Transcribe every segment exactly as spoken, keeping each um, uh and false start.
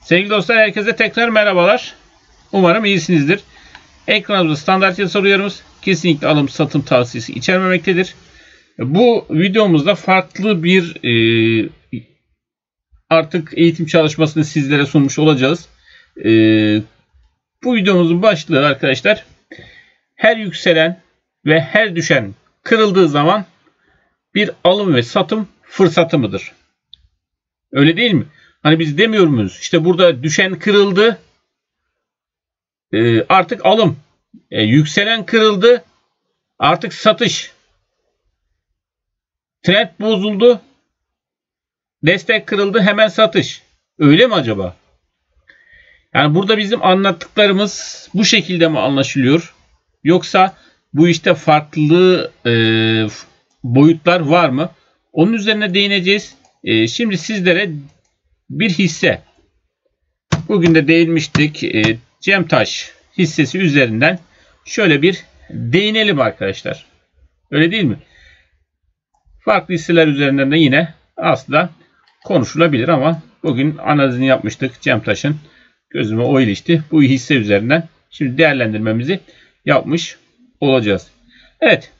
Sevgili dostlar, herkese tekrar merhabalar. Umarım iyisinizdir. Ekranımızda standart yatırım sorularımız kesinlikle alım satım tavsiyesi içermemektedir. Bu videomuzda farklı bir e, artık eğitim çalışmasını sizlere sunmuş olacağız. E, bu videomuzun başlığı arkadaşlar, her yükselen ve her düşen kırıldığı zaman bir alım ve satım fırsatı mıdır? Öyle değil mi? Hani biz demiyor muyuz? İşte burada düşen kırıldı, e, artık alım. E, yükselen kırıldı, artık satış. Trend bozuldu, destek kırıldı, hemen satış. Öyle mi acaba? Yani burada bizim anlattıklarımız bu şekilde mi anlaşılıyor? Yoksa bu işte farklı e, boyutlar var mı? Onun üzerine değineceğiz. E, şimdi sizlere bir hisse. Bugün de değinmiştik. E, Cemtaş hissesi üzerinden şöyle bir değinelim arkadaşlar. Öyle değil mi? Farklı hisseler üzerinden de yine aslında konuşulabilir ama bugün analizini yapmıştık. Cemtaş'ın gözüme o ilişti. Bu hisse üzerinden şimdi değerlendirmemizi yapmış olacağız. Evet.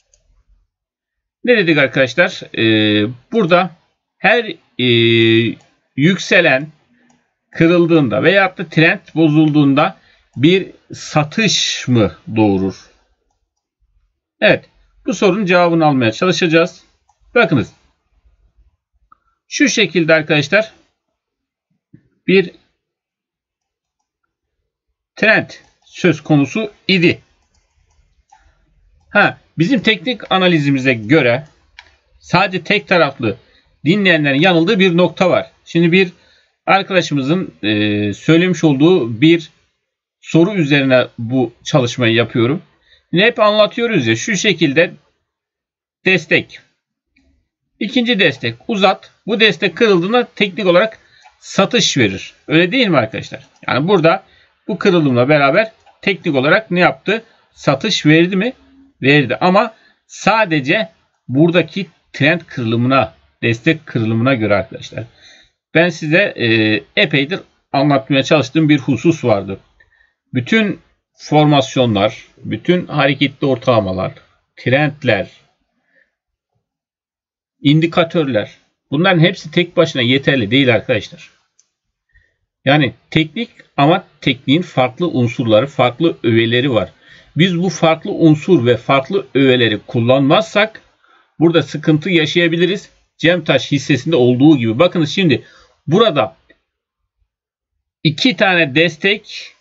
Ne dedik arkadaşlar? Ee, burada her e, yükselen kırıldığında veyahut da trend bozulduğunda bir satış mı doğurur? Evet. Bu sorunun cevabını almaya çalışacağız. Bakınız. Şu şekilde arkadaşlar bir trend söz konusu idi. Ha, bizim teknik analizimize göre sadece tek taraflı dinleyenlerin yanıldığı bir nokta var. Şimdi bir arkadaşımızın e, söylemiş olduğu bir soru üzerine bu çalışmayı yapıyorum. Yine hep anlatıyoruz ya, şu şekilde destek. İkinci destek uzat. Bu destek kırıldığında teknik olarak satış verir. Öyle değil mi arkadaşlar? Yani burada bu kırılımla beraber teknik olarak ne yaptı? Satış verdi mi? Verdi. Ama sadece buradaki trend kırılımına, destek kırılımına göre arkadaşlar. Ben size e, epeydir anlatmaya çalıştığım bir husus vardı. Bütün formasyonlar, bütün hareketli ortalamalar, trendler, indikatörler, bunların hepsi tek başına yeterli değil arkadaşlar. Yani teknik, ama tekniğin farklı unsurları, farklı öğeleri var. Biz bu farklı unsur ve farklı öğeleri kullanmazsak burada sıkıntı yaşayabiliriz. Cemtaş hissesinde olduğu gibi. Bakınız şimdi burada iki tane destek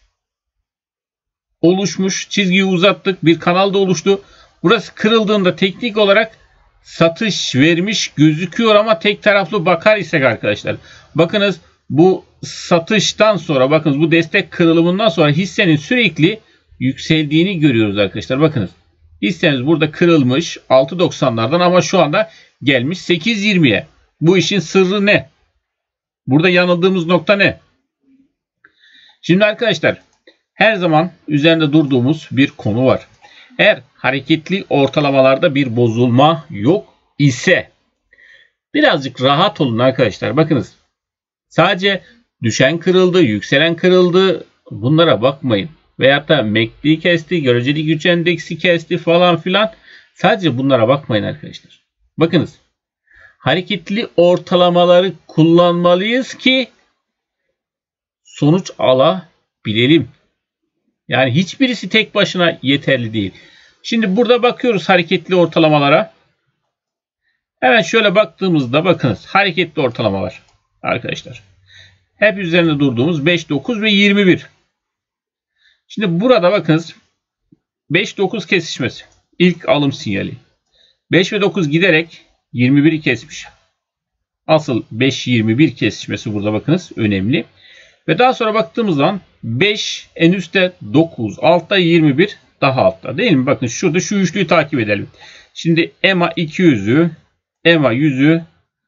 oluşmuş. Çizgiyi uzattık. Bir kanal da oluştu. Burası kırıldığında teknik olarak satış vermiş gözüküyor ama tek taraflı bakar isek arkadaşlar. Bakınız bu satıştan sonra, bakınız bu destek kırılımından sonra hissenin sürekli yükseldiğini görüyoruz arkadaşlar. Bakınız hissemiz burada kırılmış altı doksanlardan ama şu anda gelmiş sekiz yirmiye. Bu işin sırrı ne? Burada yanıldığımız nokta ne? Şimdi arkadaşlar her zaman üzerinde durduğumuz bir konu var. Eğer hareketli ortalamalarda bir bozulma yok ise birazcık rahat olun arkadaşlar. Bakınız sadece düşen kırıldı, yükselen kırıldı, bunlara bakmayın. Veyahut da M A C D'yi kesti, göreceli güç endeksi kesti falan filan. Sadece bunlara bakmayın arkadaşlar. Bakınız hareketli ortalamaları kullanmalıyız ki sonuç alabilelim. Yani hiçbirisi tek başına yeterli değil. Şimdi burada bakıyoruz hareketli ortalamalara. Hemen şöyle baktığımızda bakınız hareketli ortalamalar arkadaşlar. Hep üzerinde durduğumuz beş, dokuz ve yirmi bir. Şimdi burada bakınız beş dokuz kesişmesi. İlk alım sinyali. beş ve dokuz giderek yirmi biri kesmiş. Asıl beş yirmi bir kesişmesi burada bakınız önemli. Ve daha sonra baktığımız zaman beş en üstte, dokuz altta, yirmi bir daha altta değil mi? Bakın şurada şu üçlüyü takip edelim. Şimdi E M A iki yüzü, E M A yüzü,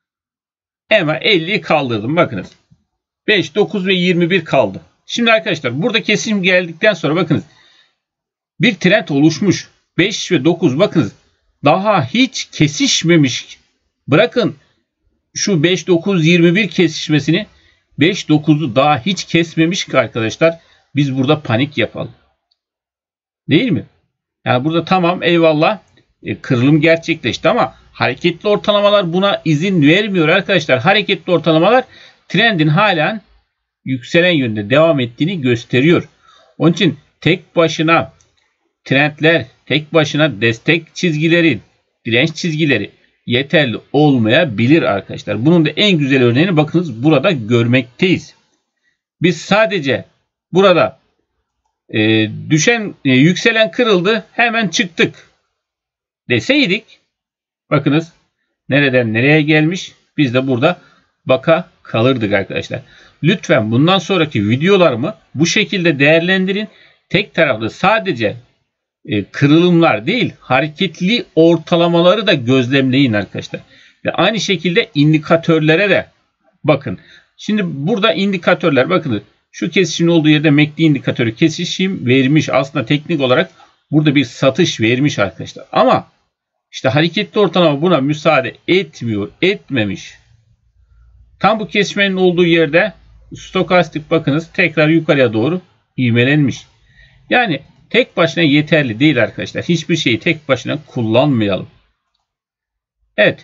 E M A elliyi kaldırdım. Bakınız beş, dokuz ve yirmi bir kaldı. Şimdi arkadaşlar burada kesim geldikten sonra bakınız bir trend oluşmuş. beş ve dokuz bakınız daha hiç kesişmemiş. Bırakın şu beş, dokuz, yirmi bir kesişmesini, beş dokuzu daha hiç kesmemiş ki arkadaşlar. Biz burada panik yapalım. Değil mi? Yani burada tamam eyvallah e, kırılım gerçekleşti ama hareketli ortalamalar buna izin vermiyor arkadaşlar. Hareketli ortalamalar trendin halen yükselen yönde devam ettiğini gösteriyor. Onun için tek başına trendler, tek başına destek çizgileri, direnç çizgileri yeterli olmayabilir arkadaşlar. Bunun da en güzel örneğini bakınız burada görmekteyiz. Biz sadece burada e, düşen, e, yükselen kırıldı hemen çıktık deseydik, bakınız nereden nereye gelmiş, biz de burada baka kalırdık arkadaşlar. Lütfen bundan sonraki videolarımı bu şekilde değerlendirin. Tek taraflı sadece e, kırılımlar değil, hareketli ortalamaları da gözlemleyin arkadaşlar. Ve aynı şekilde indikatörlere de bakın. Şimdi burada indikatörler, bakın şu kesişimin olduğu yerde M A C D indikatörü kesişim vermiş. Aslında teknik olarak burada bir satış vermiş arkadaşlar. Ama işte hareketli ortalama buna müsaade etmiyor, etmemiş. Tam bu kesişmenin olduğu yerde stokastik bakınız tekrar yukarıya doğru ivmelenmiş. Yani tek başına yeterli değil arkadaşlar. Hiçbir şeyi tek başına kullanmayalım. Evet.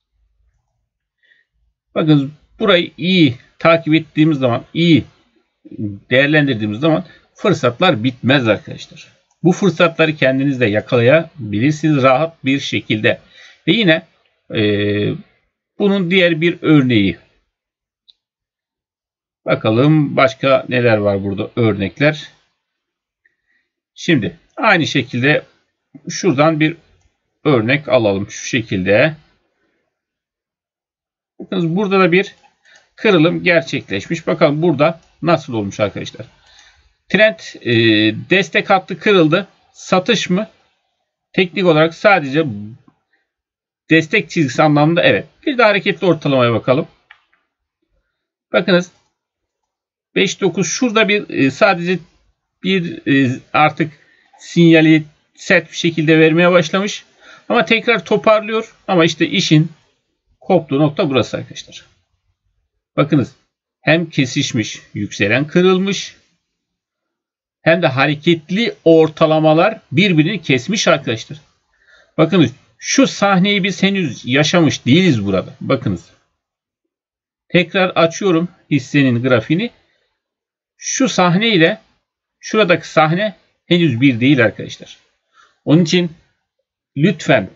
Bakın burayı iyi takip ettiğimiz zaman, iyi değerlendirdiğimiz zaman fırsatlar bitmez arkadaşlar. Bu fırsatları kendiniz de yakalayabilirsiniz rahat bir şekilde. Ve yine e, bunun diğer bir örneği. Bakalım başka neler var burada örnekler. Şimdi aynı şekilde şuradan bir örnek alalım şu şekilde. Bakın burada da bir kırılım gerçekleşmiş. Bakalım burada nasıl olmuş arkadaşlar. Trend e, destek hattı kırıldı. Satış mı? Teknik olarak sadece destek çizgisi anlamında evet. Bir de hareketli ortalamaya bakalım. Bakınız beş dokuz şurada bir e, sadece bir e, artık sinyali sert bir şekilde vermeye başlamış. Ama tekrar toparlıyor. Ama işte işin koptuğu nokta burası arkadaşlar. Bakınız hem kesişmiş, yükselen kırılmış, hem de hareketli ortalamalar birbirini kesmiş arkadaşlar. Bakınız şu sahneyi biz henüz yaşamış değiliz burada. Bakınız. Tekrar açıyorum hissenin grafiğini. Şu sahne ile şuradaki sahne henüz bir değil arkadaşlar. Onun için lütfen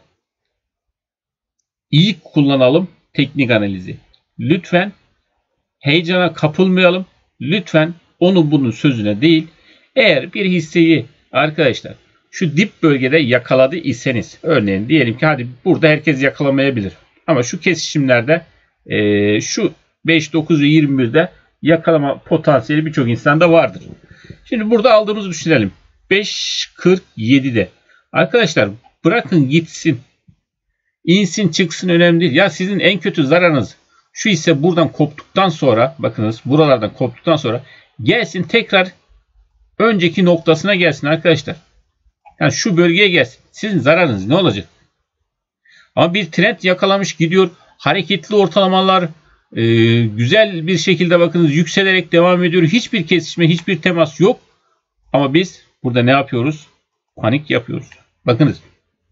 iyi kullanalım teknik analizi. Lütfen heyecana kapılmayalım. Lütfen onun bunun sözüne değil. Eğer bir hisseyi arkadaşlar şu dip bölgede yakaladı iseniz, örneğin diyelim ki hadi burada herkes yakalamayabilir. Ama şu kesişimlerde e, şu beş dokuz ve yirmi birde yakalama potansiyeli birçok insanda vardır. Şimdi burada aldığımızı düşünelim. beş kırk yedide. Arkadaşlar bırakın gitsin. İnsin çıksın önemli değil. Ya sizin en kötü zararınız şu hisse buradan koptuktan sonra, bakınız buralardan koptuktan sonra gelsin tekrar önceki noktasına gelsin arkadaşlar. Yani şu bölgeye gelsin. Sizin zararınız ne olacak? Ama bir trend yakalamış gidiyor. Hareketli ortalamalar e, güzel bir şekilde bakınız yükselerek devam ediyor. Hiçbir kesişme, hiçbir temas yok. Ama biz burada ne yapıyoruz? Panik yapıyoruz. Bakınız.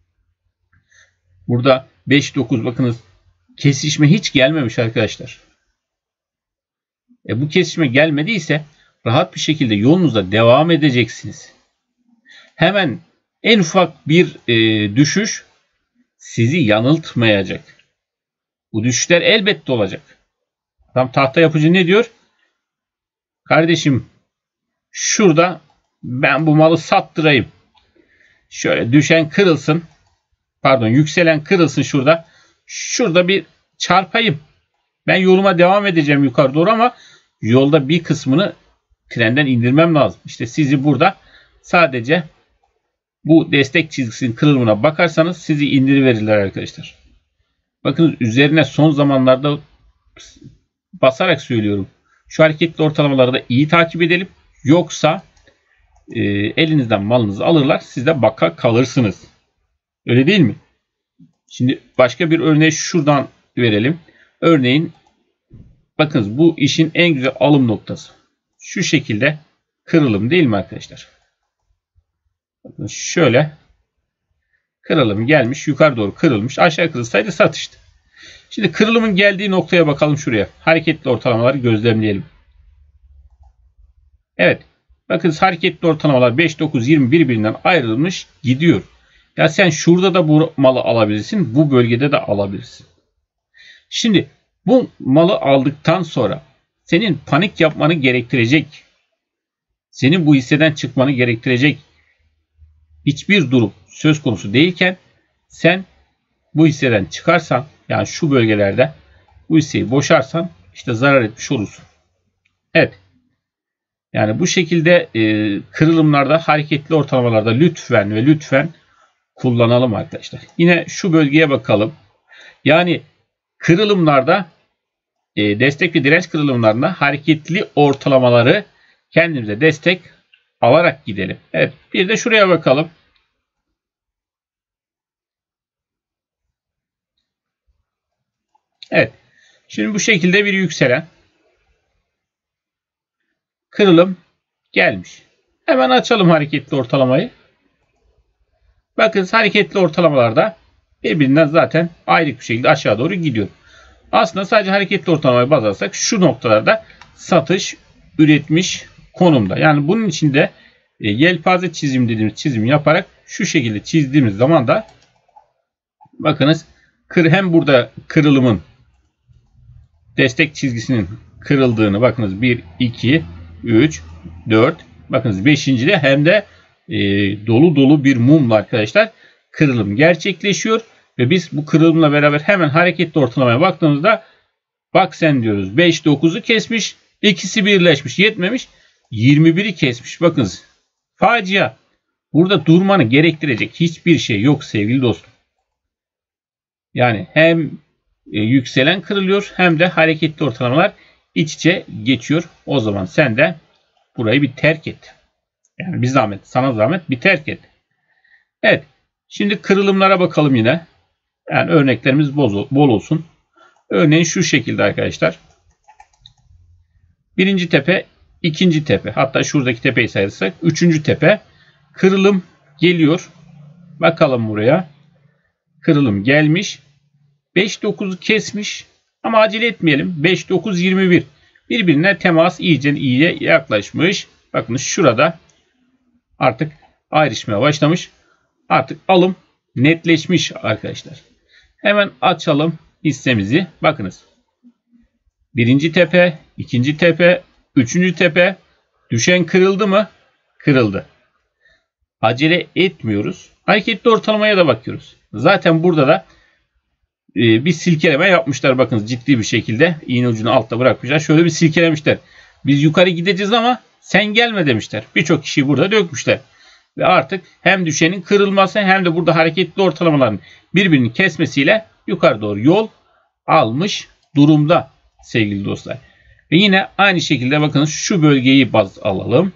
Burada beş dokuz bakınız kesişme hiç gelmemiş arkadaşlar. E, bu kesişme gelmediyse rahat bir şekilde yolunuza devam edeceksiniz. Hemen en ufak bir e, düşüş sizi yanıltmayacak. Bu düşüşler elbette olacak. Tam tahta yapıcı ne diyor? Kardeşim şurada ben bu malı sattırayım. Şöyle düşen kırılsın. Pardon yükselen kırılsın şurada. Şurada bir çarpayım. Ben yoluma devam edeceğim yukarı doğru ama yolda bir kısmını trenden indirmem lazım. İşte sizi burada sadece bu destek çizgisinin kırılımına bakarsanız sizi indiriverirler arkadaşlar. Bakın üzerine son zamanlarda basarak söylüyorum. Şu hareketli ortalamaları da iyi takip edelim. Yoksa e, elinizden malınızı alırlar. Siz de baka kalırsınız. Öyle değil mi? Şimdi başka bir örneği şuradan verelim. Örneğin bakınız bu işin en güzel alım noktası. Şu şekilde kırılım değil mi arkadaşlar? Bakın şöyle kırılım gelmiş. Yukarı doğru kırılmış. Aşağı kırılsaydı satıştı. Şimdi kırılımın geldiği noktaya bakalım şuraya. Hareketli ortalamaları gözlemleyelim. Evet. Bakın hareketli ortalamalar beş, dokuz, yirmi birbirinden ayrılmış gidiyor. Ya sen şurada da bu malı alabilirsin. Bu bölgede de alabilirsin. Şimdi bu malı aldıktan sonra senin panik yapmanı gerektirecek, senin bu hisseden çıkmanı gerektirecek hiçbir durum söz konusu değilken sen bu hisseden çıkarsan, yani şu bölgelerde bu hisseyi boşarsan işte zarar etmiş olursun. Evet. Yani bu şekilde e, kırılımlarda, hareketli ortalamalarda lütfen ve lütfen kullanalım arkadaşlar. Yine şu bölgeye bakalım. Yani kırılımlarda e, destek ve direnç kırılımlarında hareketli ortalamaları kendimize destek alarak gidelim. Evet, bir de şuraya bakalım. Evet. Şimdi bu şekilde bir yükselen kırılım gelmiş. Hemen açalım hareketli ortalamayı. Bakın hareketli ortalamalarda birbirinden zaten ayrı bir şekilde aşağı doğru gidiyor. Aslında sadece hareketli ortalamayı baz alırsak şu noktalarda satış üretmiş konumda. Yani bunun içinde e, yelpaze çizim dediğimiz çizimi yaparak şu şekilde çizdiğimiz zaman da bakınız kır, hem burada kırılımın destek çizgisinin kırıldığını bakınız bir, iki, üç, dört, bakınız beşinci de hem de e, dolu dolu bir mumla arkadaşlar kırılım gerçekleşiyor ve biz bu kırılımla beraber hemen hareketli ortalamaya baktığımızda bak sen diyoruz beş, dokuzu kesmiş, ikisi birleşmiş, yetmemiş, yirmi biri kesmiş. Bakınız facia. Burada durmanı gerektirecek hiçbir şey yok sevgili dostum. Yani hem e, yükselen kırılıyor hem de hareketli ortalamalar iç içe geçiyor. O zaman sen de burayı bir terk et. Yani bir zahmet, sana zahmet bir terk et. Evet. Şimdi kırılımlara bakalım yine. Yani örneklerimiz bol olsun. Örneğin şu şekilde arkadaşlar. Birinci tepe, ikinci tepe. Hatta şuradaki tepeyi sayarsak üçüncü tepe. Kırılım geliyor. Bakalım buraya. Kırılım gelmiş. beş dokuzu kesmiş. Ama acele etmeyelim. beş, dokuz, yirmi bir. Birbirine temas iyice iyiye yaklaşmış. Bakın şurada artık ayrışmaya başlamış. Artık alım netleşmiş arkadaşlar. Hemen açalım hissemizi. Bakınız. Birinci tepe, ikinci tepe, üçüncü tepe. Düşen kırıldı mı? Kırıldı. Acele etmiyoruz. Hareketli ortalamaya da bakıyoruz. Zaten burada da e, bir silkeleme yapmışlar. Bakınız ciddi bir şekilde iğne ucunu altta bırakmışlar. Şöyle bir silkelemişler. Biz yukarı gideceğiz ama sen gelme demişler. Birçok kişiyi burada dökmüşler. Ve artık hem düşenin kırılması hem de burada hareketli ortalamaların birbirini kesmesiyle yukarı doğru yol almış durumda sevgili dostlar. Ve yine aynı şekilde bakınız şu bölgeyi baz alalım.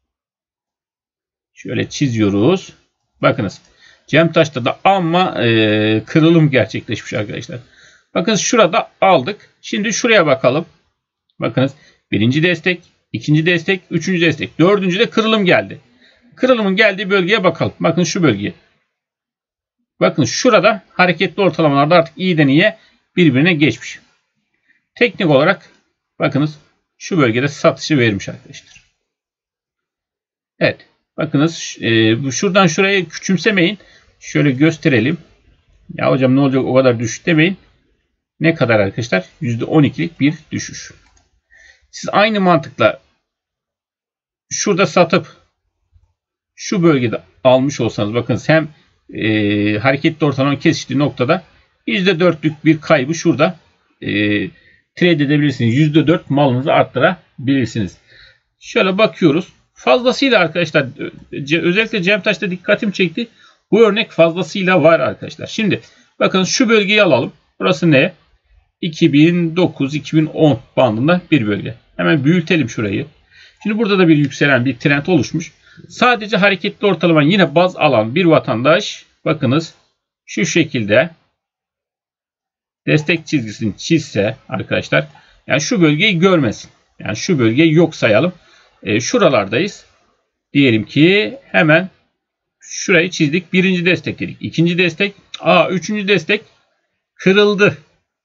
Şöyle çiziyoruz. Bakınız Cemtaş'ta da ama e, kırılım gerçekleşmiş arkadaşlar. Bakınız şurada aldık. Şimdi şuraya bakalım. Bakınız birinci destek, ikinci destek, üçüncü destek, dördüncü de kırılım geldi. Kırılımın geldiği bölgeye bakalım. Bakın şu bölgeye. Bakın şurada hareketli ortalamalarda artık iyiden iyiye birbirine geçmiş. Teknik olarak bakınız şu bölgede satışı vermiş arkadaşlar. Evet. Bakınız e, şuradan şuraya küçümsemeyin. Şöyle gösterelim. Ya hocam ne olacak o kadar düşük demeyin. Ne kadar arkadaşlar? yüzde on ikilik bir düşüş. Siz aynı mantıkla şurada satıp şu bölgede almış olsanız bakınız hem e, hareketli ortalama kesiştiği noktada yüzde dörtlük bir kaybı şurada e, trade edebilirsiniz. yüzde dört malınızı arttırabilirsiniz. Şöyle bakıyoruz. Fazlasıyla arkadaşlar özellikle Cemtaş'ta dikkatim çekti. Bu örnek fazlasıyla var arkadaşlar. Şimdi bakın şu bölgeyi alalım. Burası ne? iki bin dokuz iki bin on bandında bir bölge. Hemen büyütelim şurayı. Şimdi burada da bir yükselen bir trend oluşmuş. Sadece hareketli ortalama yine baz alan bir vatandaş bakınız şu şekilde destek çizgisini çizse arkadaşlar Yani şu bölgeyi görmesin. Yani şu bölgeyi yok sayalım. E, şuralardayız. Diyelim ki hemen şurayı çizdik. Birinci destek dedik. İkinci destek. Aa, üçüncü destek kırıldı.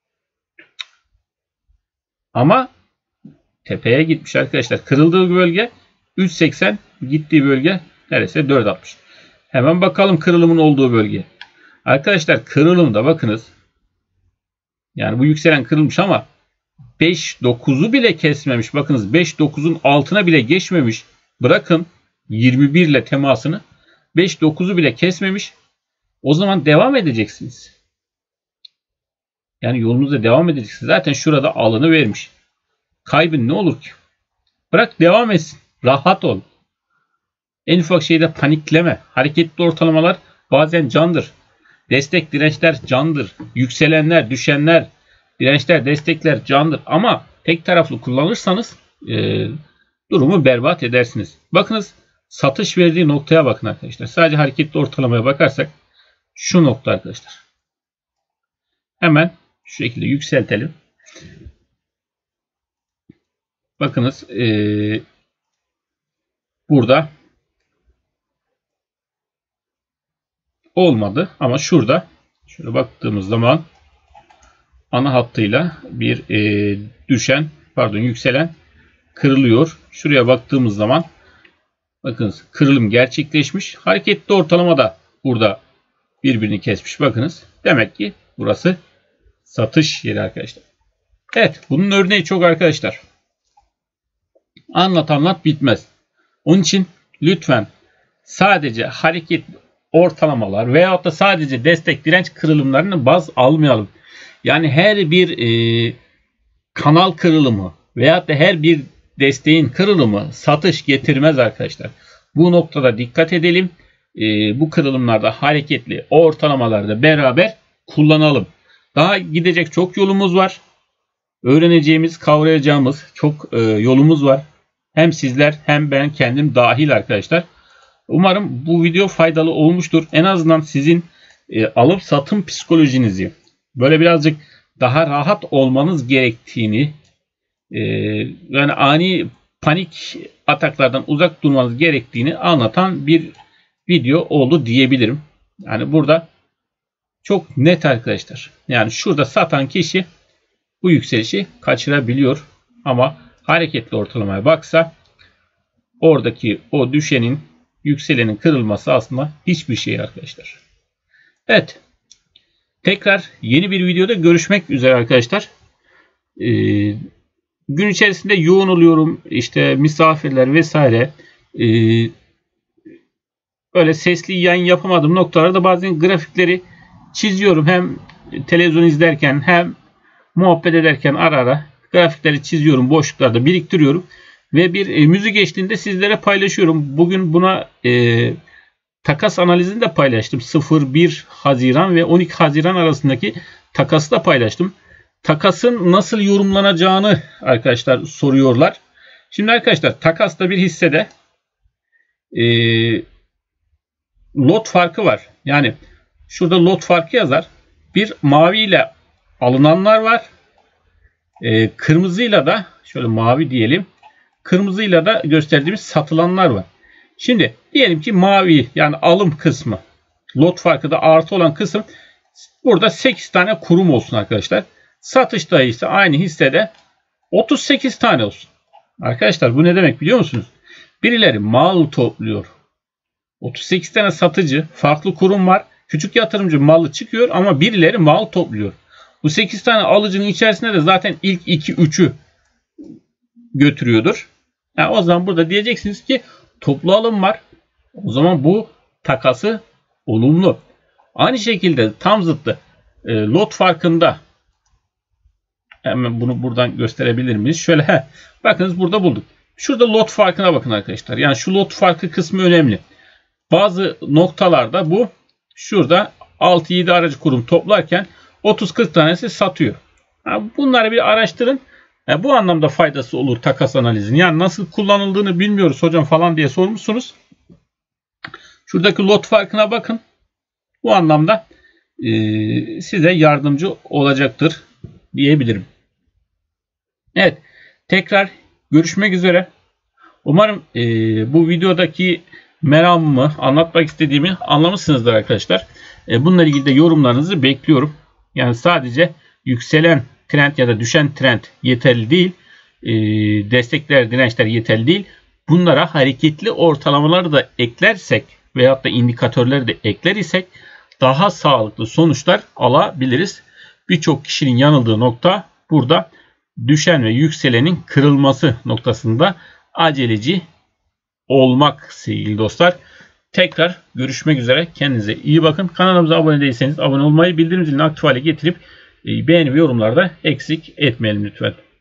Ama tepeye gitmiş arkadaşlar. Kırıldığı bölge üç seksen, gittiği bölge neredeyse dört altmış. Hemen bakalım kırılımın olduğu bölge. Arkadaşlar kırılımda bakınız. Yani bu yükselen kırılmış ama beş dokuzu bile kesmemiş. Bakınız beş dokuzun altına bile geçmemiş. Bırakın yirmi bir ile temasını. beş dokuzu bile kesmemiş. O zaman devam edeceksiniz. Yani yolunuza devam edeceksiniz. Zaten şurada alanı vermiş. Kaybın ne olur ki? Bırak devam etsin. Rahat ol. En ufak şeyde panikleme. Hareketli ortalamalar bazen candır. Destek dirençler candır. Yükselenler, düşenler, dirençler, destekler candır. Ama tek taraflı kullanırsanız e, durumu berbat edersiniz. Bakınız satış verdiği noktaya bakın arkadaşlar. Sadece hareketli ortalamaya bakarsak şu nokta arkadaşlar. Hemen şu şekilde yükseltelim. Bakınız e, burada olmadı ama şurada şöyle baktığımız zaman ana hattıyla bir e, düşen pardon yükselen kırılıyor. Şuraya baktığımız zaman bakınız kırılım gerçekleşmiş. Hareketli ortalama da burada birbirini kesmiş. Bakınız. Demek ki burası satış yeri arkadaşlar. Evet. Bunun örneği çok arkadaşlar. Anlat anlat bitmez. Onun için lütfen sadece hareketli ortalamalar veyahut da sadece destek direnç kırılımlarını baz almayalım. Yani her bir e, kanal kırılımı veyahut da her bir desteğin kırılımı satış getirmez arkadaşlar. Bu noktada dikkat edelim. E, bu kırılımlarda hareketli ortalamalarda beraber kullanalım. Daha gidecek çok yolumuz var. Öğreneceğimiz, kavrayacağımız çok e, yolumuz var. Hem sizler hem ben kendim dahil arkadaşlar. Umarım bu video faydalı olmuştur. En azından sizin e, alıp satım psikolojinizi böyle birazcık daha rahat olmanız gerektiğini e, yani ani panik ataklardan uzak durmanız gerektiğini anlatan bir video oldu diyebilirim. Yani burada çok net arkadaşlar. Yani şurada satan kişi bu yükselişi kaçırabiliyor. Ama hareketli ortalamaya baksa oradaki o düşenin yükselenin kırılması aslında hiçbir şey arkadaşlar. Evet. Tekrar yeni bir videoda görüşmek üzere arkadaşlar. Ee, gün içerisinde yoğun oluyorum. İşte misafirler vesaire. Ee, öyle sesli yayın yapamadığım noktalarda bazen grafikleri çiziyorum. Hem televizyon izlerken hem muhabbet ederken ara ara grafikleri çiziyorum. Boşluklarda biriktiriyorum. Ve bir e, müzik eşliğinde sizlere paylaşıyorum. Bugün buna e, takas analizini de paylaştım. sıfır bir Haziran ve on iki Haziran arasındaki takası da paylaştım. Takasın nasıl yorumlanacağını arkadaşlar soruyorlar. Şimdi arkadaşlar takasta bir hissede e, lot farkı var. Yani şurada lot farkı yazar. Bir maviyle alınanlar var. E, kırmızıyla da şöyle mavi diyelim. Kırmızıyla da gösterdiğimiz satılanlar var. Şimdi diyelim ki mavi yani alım kısmı, lot farkı da artı olan kısım burada sekiz tane kurum olsun arkadaşlar. Satışta ise aynı hissede otuz sekiz tane olsun. Arkadaşlar bu ne demek biliyor musunuz? Birileri mal topluyor. otuz sekiz tane satıcı, farklı kurum var. Küçük yatırımcı malı çıkıyor ama birileri mal topluyor. Bu sekiz tane alıcının içerisinde de zaten ilk iki üçü götürüyordur. Yani o zaman burada diyeceksiniz ki toplu alım var. O zaman bu takası olumlu. Aynı şekilde tam zıttı e, lot farkında hemen bunu buradan gösterebilir miyiz? Şöyle he, bakınız burada bulduk. Şurada lot farkına bakın arkadaşlar. Yani şu lot farkı kısmı önemli. Bazı noktalarda bu şurada altı yedi aracı kurum toplarken otuz kırk tanesi satıyor. Yani bunları bir araştırın. Yani bu anlamda faydası olur takas analizinin. Yani nasıl kullanıldığını bilmiyoruz hocam falan diye sormuşsunuz. Şuradaki lot farkına bakın. Bu anlamda e, size yardımcı olacaktır diyebilirim. Evet, tekrar görüşmek üzere. Umarım e, bu videodaki meramımı, anlatmak istediğimi anlamışsınızdır arkadaşlar. E, bununla ilgili de yorumlarınızı bekliyorum. Yani sadece yükselen trend ya da düşen trend yeterli değil. E, destekler, dirençler yeterli değil. Bunlara hareketli ortalamaları da eklersek veyahut da indikatörleri de ekler isek daha sağlıklı sonuçlar alabiliriz. Birçok kişinin yanıldığı nokta burada düşen ve yükselenin kırılması noktasında aceleci olmak sevgili dostlar. Tekrar görüşmek üzere. Kendinize iyi bakın. Kanalımıza abone değilseniz abone olmayı, bildirim zilini aktif hale getirip beğeni ve yorumlarda eksik etmeyelim lütfen.